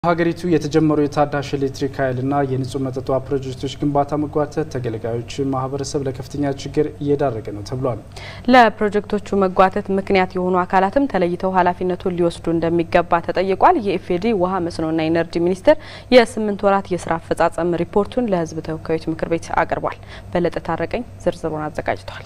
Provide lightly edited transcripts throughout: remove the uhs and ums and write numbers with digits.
ሀገሪቱ የተጀመሩ የታዳሽ ኤሌክትሪክ ኃይልና የንጹህ መጠጥ ውሃ ፕሮጀክቶች ግንባታ መጓተት ተገልጋዮችን ማህበረሰብ ለከፍተኛ ችግር እየዳረገ ነው ተብሏል። ለፕሮጀክቶቹ መጓተት ምክንያት የሆኑ አካላትም ተለይተው ኃላፊነቱን ሊወስዱ እንደሚገባ ተጠይቋል። የኢፌዴሪ ውሃ መስኖና ኢነርጂ ሚኒስቴር የ8 ወራት የስራ አፈጻጸም ሪፖርቱን ለህዝብ ተወካዮች ምክር ቤት አቅርቧል። በለጠ ታረቀኝ ዝርዝሩን አዘጋጅቷል።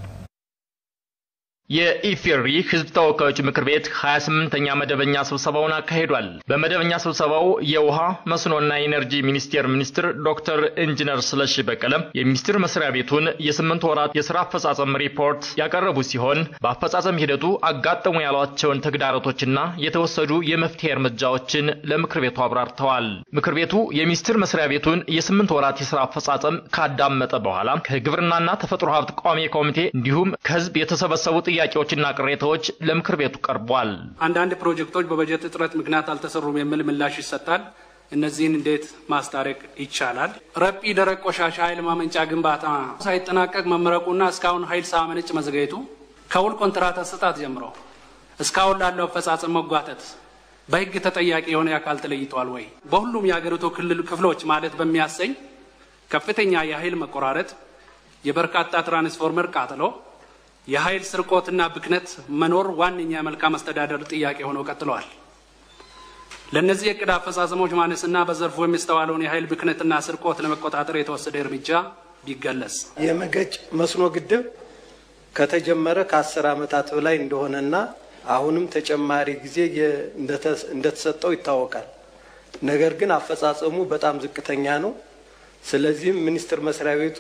የኢፌዴሪ ህዝብ ተወካዮች ምክር ቤት 28ኛ መደበኛ ስብሰባውን አካሂዷል። በመደበኛ ስብሰባው የውሃ መስኖና ኢነርጂ ሚኒስትር ዶክተር ኢንጂነር ስለሺ በቀለ የሚኒስትር መስሪያ ቤቱን የ8 ወራት የሥራ አፈጻጸም ሪፖርት ያቀረቡ ሲሆን በአፈጻጸም ሂደቱ አጋጠሙ ያሏቸውን ተግዳሮቶችና የተወሰዱ የመፍትሄ እርምጃዎችን ለምክር ቤቱ አብራርተዋል። ምክር ቤቱ የሚኒስትር መስሪያ ቤቱን የ8 ወራት የሥራ አፈጻጸም ካዳመጠ በኋላ ከግብርናና ተፈጥሮ ሀብት ቋሚ ኮሚቴ እንዲሁም ከህዝብ የተሰበሰቡ ጥያቄዎችና ቅሬታዎች ለምክር ቤቱ ቀርቧል። አንዳንድ ፕሮጀክቶች በበጀት እጥረት ምክንያት አልተሰሩም የሚል ምላሽ ይሰጣል። እነዚህን እንዴት ማስታረቅ ይቻላል? ረጲ ደረቅ ቆሻሻ ኃይል ማመንጫ ግንባታ ሳይጠናቀቅ መመረቁና እስካሁን ኃይል ሳያመነጭ መዘግየቱ ከውል ኮንትራት አሰጣጥ ጀምሮ እስካሁን ላለው አፈጻጸም መጓተት በህግ ተጠያቂ የሆነ አካል ተለይቷል ወይ? በሁሉም የሀገሪቱ ክፍሎች ማለት በሚያሰኝ ከፍተኛ የኃይል መቆራረጥ፣ የበርካታ ትራንስፎርመር ቃጠሎ፣ የኃይል ስርቆትና ብክነት መኖር ዋነኛ መልካም አስተዳደር ጥያቄ ሆነው ቀጥለዋል። ለነዚህ የቅድ አፈጻጸሞች ማነስና በዘርፉ የሚስተዋለውን የኃይል ብክነትና ስርቆት ለመቆጣጠር የተወሰደ እርምጃ ቢገለጽ። የመገጭ መስኖ ግድብ ከተጀመረ ከ10 ዓመታት በላይ እንደሆነና አሁንም ተጨማሪ ጊዜ እንደተሰጠው ይታወቃል። ነገር ግን አፈጻጸሙ በጣም ዝቅተኛ ነው። ስለዚህ ሚኒስትር መስሪያ ቤቱ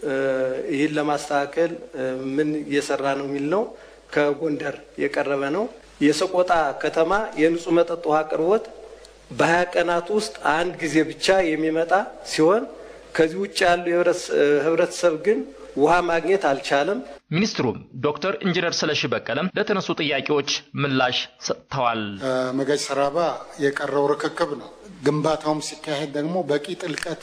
ይህን ለማስተካከል ምን እየሰራ ነው የሚል ነው። ከጎንደር የቀረበ ነው። የሰቆጣ ከተማ የንጹህ መጠጥ ውሃ አቅርቦት በ20 ቀናት ውስጥ አንድ ጊዜ ብቻ የሚመጣ ሲሆን ከዚህ ውጭ ያለው ህብረተሰብ ግን ውሃ ማግኘት አልቻለም። ሚኒስትሩም ዶክተር ኢንጂነር ስለሺ በቀለም ለተነሱ ጥያቄዎች ምላሽ ሰጥተዋል። መገጭ ሰራባ የቀረው ርክክብ ነው። ግንባታውም ሲካሄድ ደግሞ በቂ ጥልቀት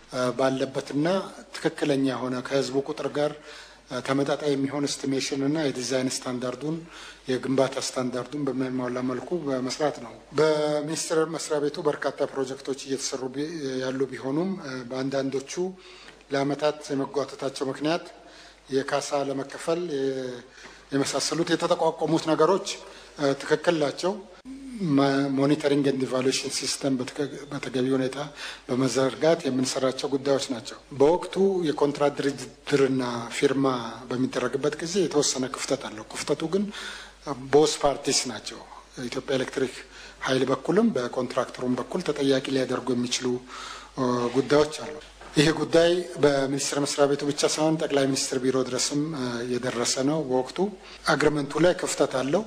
ባለበትና ትክክለኛ ሆነ ከህዝቡ ቁጥር ጋር ተመጣጣኝ የሚሆን ኤስቲሜሽን እና የዲዛይን ስታንዳርዱን የግንባታ ስታንዳርዱን በሚያሟላ መልኩ በመስራት ነው። በሚኒስቴር መስሪያ ቤቱ በርካታ ፕሮጀክቶች እየተሰሩ ያሉ ቢሆኑም በአንዳንዶቹ ለአመታት የመጓተታቸው ምክንያት የካሳ ለመከፈል የመሳሰሉት የተጠቋቋሙት ነገሮች ትክክል ናቸው። ሞኒተሪንግ ኤንድ ኢቫሉዌሽን ሲስተም በተገቢ ሁኔታ በመዘርጋት የምንሰራቸው ጉዳዮች ናቸው። በወቅቱ የኮንትራት ድርድርና ፊርማ በሚደረግበት ጊዜ የተወሰነ ክፍተት አለው። ክፍተቱ ግን ቦስ ፓርቲስ ናቸው። ኢትዮጵያ ኤሌክትሪክ ኃይል በኩልም በኮንትራክተሩም በኩል ተጠያቂ ሊያደርጉ የሚችሉ ጉዳዮች አሉ። ይሄ ጉዳይ በሚኒስቴር መስሪያ ቤቱ ብቻ ሳይሆን ጠቅላይ ሚኒስትር ቢሮ ድረስም የደረሰ ነው። በወቅቱ አግሪመንቱ ላይ ክፍተት አለው።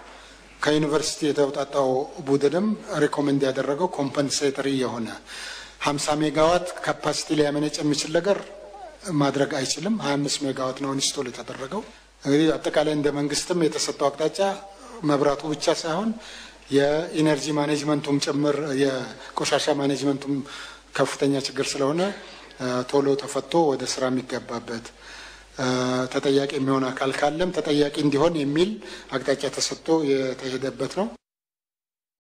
ከዩኒቨርሲቲ የተውጣጣው ቡድንም ሪኮመንድ ያደረገው ኮምፐንሴተሪ የሆነ 50 ሜጋዋት ካፓሲቲ ሊያመነጭ የሚችል ነገር ማድረግ አይችልም። 25 ሜጋዋት ነው ኢንስቶል የተደረገው። እንግዲህ አጠቃላይ እንደ መንግስትም የተሰጠው አቅጣጫ መብራቱ ብቻ ሳይሆን የኢነርጂ ማኔጅመንቱም ጭምር የቆሻሻ ማኔጅመንቱም ከፍተኛ ችግር ስለሆነ ቶሎ ተፈቶ ወደ ስራ የሚገባበት ተጠያቂ የሚሆን አካል ካለም ተጠያቂ እንዲሆን የሚል አቅጣጫ ተሰጥቶ የተሄደበት ነው።